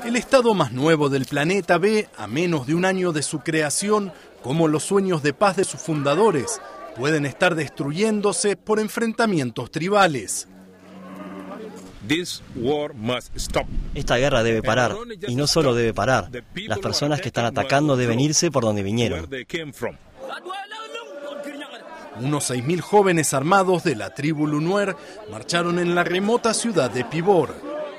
El estado más nuevo del planeta ve, a menos de un año de su creación, cómo los sueños de paz de sus fundadores pueden estar destruyéndose por enfrentamientos tribales. Esta guerra debe parar, y no solo debe parar. Las personas que están atacando deben irse por donde vinieron. Unos 6.000 jóvenes armados de la tribu Lunuer marcharon en la remota ciudad de Pibor.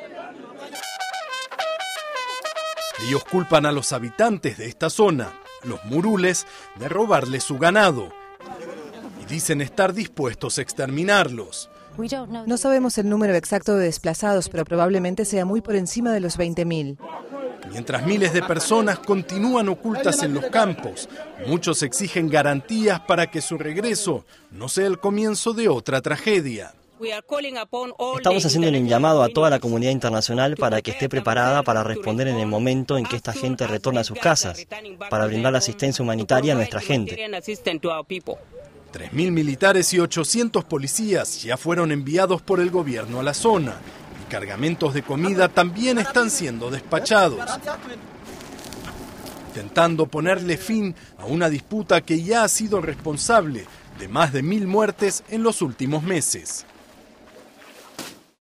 Ellos culpan a los habitantes de esta zona, los murules, de robarles su ganado. Y dicen estar dispuestos a exterminarlos. No sabemos el número exacto de desplazados, pero probablemente sea muy por encima de los 20.000. Mientras miles de personas continúan ocultas en los campos, muchos exigen garantías para que su regreso no sea el comienzo de otra tragedia. Estamos haciendo un llamado a toda la comunidad internacional para que esté preparada para responder en el momento en que esta gente retorne a sus casas, para brindar la asistencia humanitaria a nuestra gente. 3.000 militares y 800 policías ya fueron enviados por el gobierno a la zona y cargamentos de comida también están siendo despachados, intentando ponerle fin a una disputa que ya ha sido responsable de más de 1.000 muertes en los últimos meses.